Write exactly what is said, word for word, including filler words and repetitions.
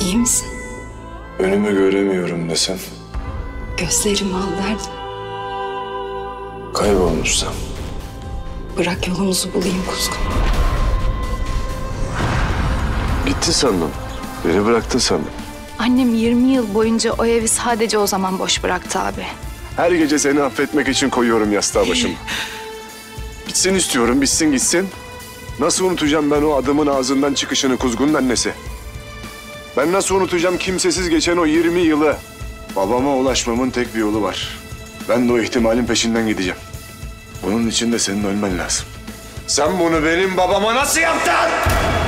İyi misin? Önümü göremiyorum desem. Gözlerimi al derdim. Kaybolmuşsam. Bırak yolumuzu bulayım Kuzgun. Gittin sandım. Beni bıraktın sandım. Annem yirmi yıl boyunca o evi sadece o zaman boş bıraktı abi. Her gece seni affetmek için koyuyorum yastığa başımı. Bitsin istiyorum, bitsin gitsin. Nasıl unutacağım ben o adamın ağzından çıkışını Kuzgun'un annesi? Ben nasıl unutacağım kimsesiz geçen o yirmi yılı? Babama ulaşmamın tek bir yolu var. Ben de o ihtimalin peşinden gideceğim. Bunun için de senin ölmen lazım. Sen bunu benim babama nasıl yaptın?